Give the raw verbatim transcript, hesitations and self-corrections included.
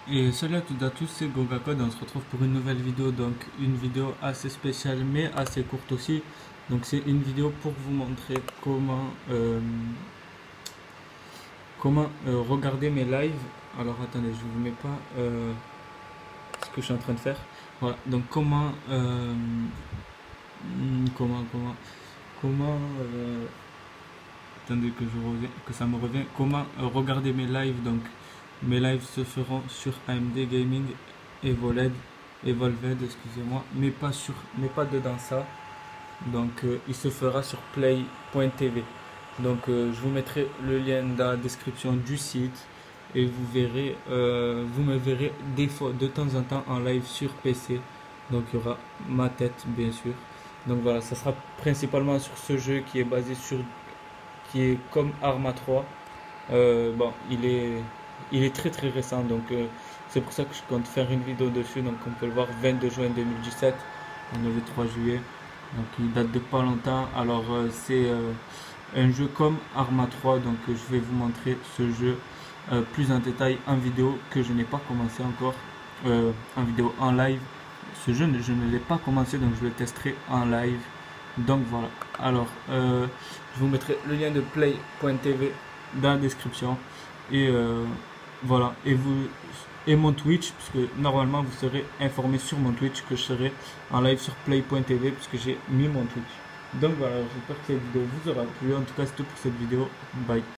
Et salut à toutes et à tous, c'est GogaCode, on se retrouve pour une nouvelle vidéo, donc une vidéo assez spéciale mais assez courte aussi. Donc c'est une vidéo pour vous montrer comment euh, comment euh, regarder mes lives. Alors attendez, je vous mets pas euh, ce que je suis en train de faire. Voilà, donc comment euh, hmm, comment comment comment euh, attendez que je reviens, que ça me revient. Comment euh, regarder mes lives. Donc mes lives se feront sur A M D Gaming Evoled, Evolved, excusez-moi, mais pas sur, mais pas dedans ça. Donc euh, il se fera sur play point t v. Donc euh, je vous mettrai le lien dans la description du site et vous verrez, euh, vous me verrez des fois de temps en temps en live sur P C. Donc il y aura ma tête bien sûr. Donc voilà, ça sera principalement sur ce jeu qui est basé sur, qui est comme Arma trois. Euh, bon, il est, il est très très récent, donc euh, c'est pour ça que je compte faire une vidéo dessus. Donc on peut le voir vingt-deux juin deux mille dix-sept, on est le trois juillet, donc il date de pas longtemps. Alors euh, c'est euh, un jeu comme Arma trois, donc euh, je vais vous montrer ce jeu euh, plus en détail en vidéo que je n'ai pas commencé encore, euh, en vidéo en live. Ce jeu je ne l'ai pas commencé, donc je le testerai en live. Donc voilà, alors euh, je vous mettrai le lien de play point t v dans la description et euh, voilà, et vous et mon Twitch, puisque normalement vous serez informé sur mon Twitch que je serai en live sur play point t v puisque j'ai mis mon Twitch. Donc voilà, j'espère que cette vidéo vous aura plu. En tout cas c'est tout pour cette vidéo, bye.